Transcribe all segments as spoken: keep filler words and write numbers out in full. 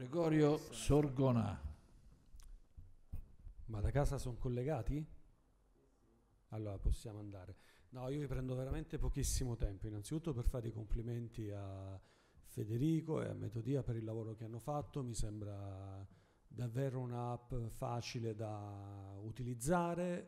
Gregorio Sorgona. Ma da casa sono collegati? Allora possiamo andare. No, io vi prendo veramente pochissimo tempo, innanzitutto per fare i complimenti a Federico e a Metodia per il lavoro che hanno fatto. Mi sembra davvero un'app facile da utilizzare,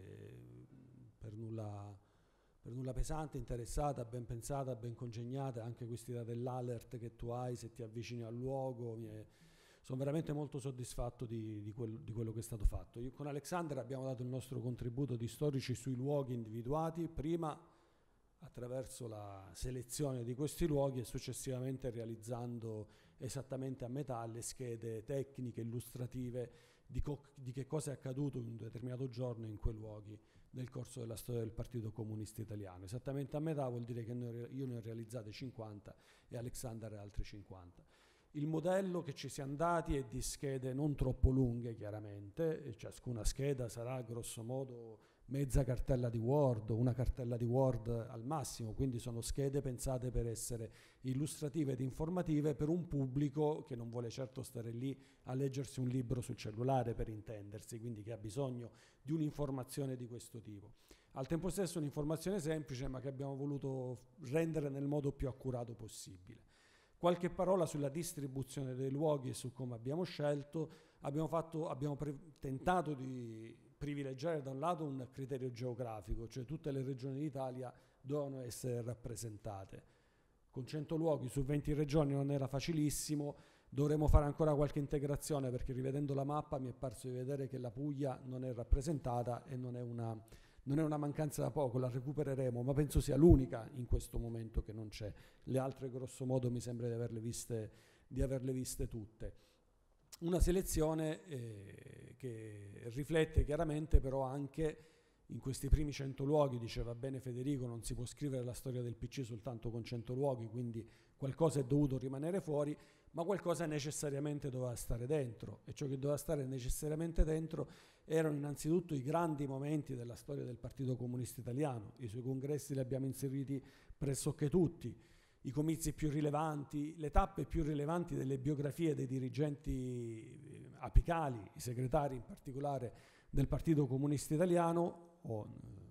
e per nulla, per nulla pesante, interessata, ben pensata, ben congegnata. Anche quest'idea dell'alert che tu hai se ti avvicini al luogo, mi è, sono veramente molto soddisfatto di, di, quel, di quello che è stato fatto. Io con Alexander abbiamo dato il nostro contributo di storici sui luoghi individuati, prima attraverso la selezione di questi luoghi e successivamente realizzando esattamente a metà le schede tecniche, illustrative di, co- di che cosa è accaduto in un determinato giorno in quei luoghi nel corso della storia del Partito Comunista Italiano. Esattamente a metà vuol dire che noi, io ne ho realizzate cinquanta e Alexander altri cinquanta. Il modello che ci siamo dati è di schede non troppo lunghe, chiaramente, e ciascuna scheda sarà grosso modo mezza cartella di Word, una cartella di Word al massimo, quindi sono schede pensate per essere illustrative ed informative per un pubblico che non vuole certo stare lì a leggersi un libro sul cellulare, per intendersi, quindi che ha bisogno di un'informazione di questo tipo. Al tempo stesso un'informazione semplice, ma che abbiamo voluto rendere nel modo più accurato possibile. Qualche parola sulla distribuzione dei luoghi e su come abbiamo scelto. Abbiamo, fatto, abbiamo pre- tentato di privilegiare da un lato un criterio geografico, cioè tutte le regioni d'Italia dovevano essere rappresentate. Con cento luoghi su venti regioni non era facilissimo, dovremo fare ancora qualche integrazione, perché rivedendo la mappa mi è parso di vedere che la Puglia non è rappresentata e non è una... non è una mancanza da poco, la recupereremo, ma penso sia l'unica in questo momento che non c'è. Le altre grosso modo mi sembra di averle viste, di averle viste tutte. Una selezione eh, che riflette chiaramente però anche in questi primi cento luoghi, diceva bene Federico, non si può scrivere la storia del P C soltanto con cento luoghi, quindi qualcosa è dovuto rimanere fuori, ma qualcosa necessariamente doveva stare dentro, e ciò che doveva stare necessariamente dentro erano innanzitutto i grandi momenti della storia del Partito Comunista Italiano. I suoi congressi li abbiamo inseriti pressoché tutti, i comizi più rilevanti, le tappe più rilevanti delle biografie dei dirigenti apicali, i segretari in particolare del Partito Comunista Italiano, o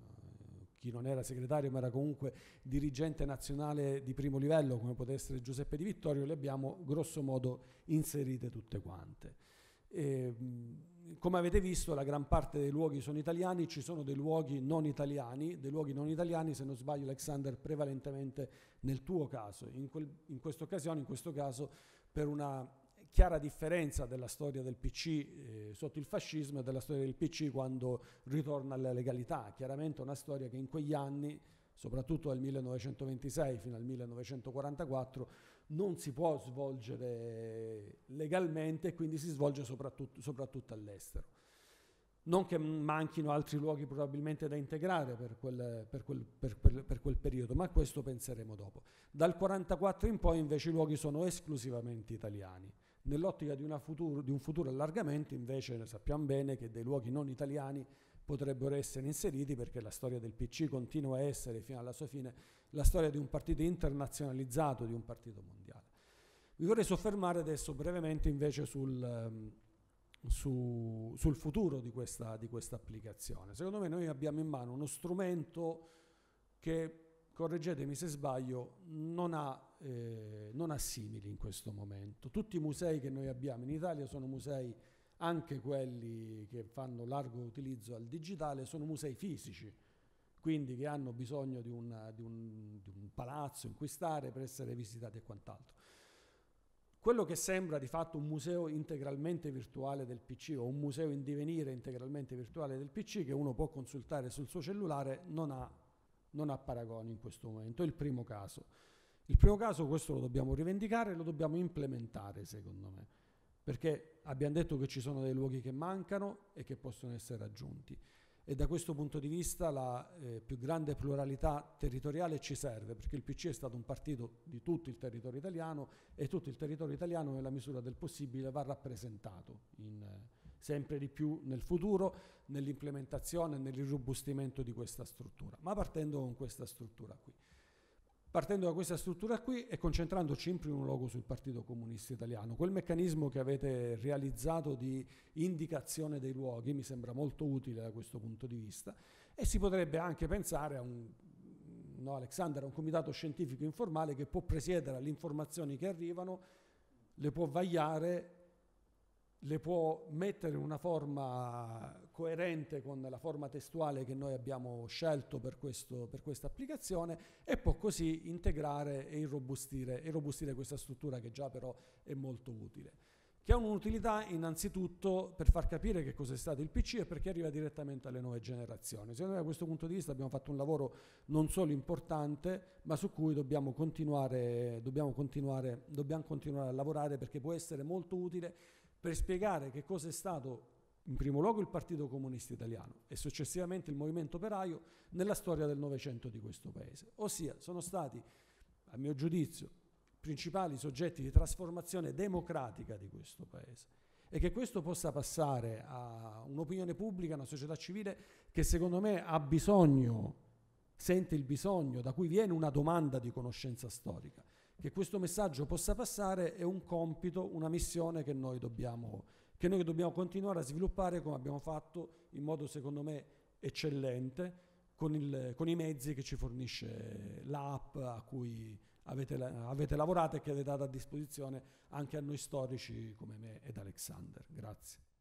eh, chi non era segretario ma era comunque dirigente nazionale di primo livello, come poteva essere Giuseppe Di Vittorio, le abbiamo grosso modo inserite tutte quante. E, come avete visto, la gran parte dei luoghi sono italiani, ci sono dei luoghi non italiani, dei luoghi non italiani, se non sbaglio Alexander, prevalentemente nel tuo caso, in, quel, in questa occasione, in questo caso per una chiara differenza della storia del P C eh, sotto il fascismo e della storia del P C quando ritorna alla legalità. Chiaramente una storia che in quegli anni, soprattutto dal millenovecentoventisei fino al millenovecentoquarantaquattro, non si può svolgere legalmente e quindi si svolge soprattutto, soprattutto all'estero. Non che manchino altri luoghi probabilmente da integrare per quel, per, quel, per, quel, per quel periodo, ma a questo penseremo dopo. Dal quarantaquattro in poi invece i luoghi sono esclusivamente italiani. Nell'ottica di, una futuro, di un futuro allargamento invece ne sappiamo bene che dei luoghi non italiani potrebbero essere inseriti, perché la storia del P C continua a essere fino alla sua fine la storia di un partito internazionalizzato, di un partito mondiale. Vi vorrei soffermare adesso brevemente invece sul, su, sul futuro di questa, di questa applicazione. Secondo me noi abbiamo in mano uno strumento che, correggetemi se sbaglio, non ha, eh, non ha simili in questo momento. Tutti i musei che noi abbiamo in Italia sono musei, anche quelli che fanno largo utilizzo al digitale, sono musei fisici, quindi che hanno bisogno di, una, di, un, di un palazzo in cui stare per essere visitati e quant'altro. Quello che sembra di fatto un museo integralmente virtuale del P C, o un museo in divenire integralmente virtuale del P C che uno può consultare sul suo cellulare, non ha, non ha paragoni in questo momento. È il primo caso. Il primo caso, questo lo dobbiamo rivendicare e lo dobbiamo implementare, secondo me, perché abbiamo detto che ci sono dei luoghi che mancano e che possono essere raggiunti, e da questo punto di vista la eh, più grande pluralità territoriale ci serve, perché il P C è stato un partito di tutto il territorio italiano e tutto il territorio italiano nella misura del possibile va rappresentato in, eh, sempre di più nel futuro, nell'implementazione e nell'irrobustimento di questa struttura, ma partendo con questa struttura qui. partendo da questa struttura qui e concentrandoci in primo luogo sul Partito Comunista Italiano. Quel meccanismo che avete realizzato di indicazione dei luoghi mi sembra molto utile da questo punto di vista, e si potrebbe anche pensare a un, no, Alexander, a un comitato scientifico informale che può presiedere alle informazioni che arrivano, le può vagliare, le può mettere in una forma coerente con la forma testuale che noi abbiamo scelto per, questo, per questa applicazione, e può così integrare e irrobustire, irrobustire questa struttura che già però è molto utile, che ha un'utilità innanzitutto per far capire che cos'è stato il P C e perché arriva direttamente alle nuove generazioni. Secondo me da questo punto di vista abbiamo fatto un lavoro non solo importante, ma su cui dobbiamo continuare, dobbiamo continuare, dobbiamo continuare a lavorare, perché può essere molto utile per spiegare che cosa è stato in primo luogo il Partito Comunista Italiano e successivamente il Movimento Operaio nella storia del Novecento di questo Paese. Ossia, sono stati, a mio giudizio, principali soggetti di trasformazione democratica di questo Paese, e che questo possa passare a un'opinione pubblica, una società civile che secondo me ha bisogno, sente il bisogno, da cui viene una domanda di conoscenza storica. Che questo messaggio possa passare è un compito, una missione che noi dobbiamo, che noi dobbiamo continuare a sviluppare, come abbiamo fatto in modo secondo me eccellente, con, il, con i mezzi che ci fornisce l'app a cui avete, avete lavorato e che avete dato a disposizione anche a noi storici come me ed Alexander. Grazie.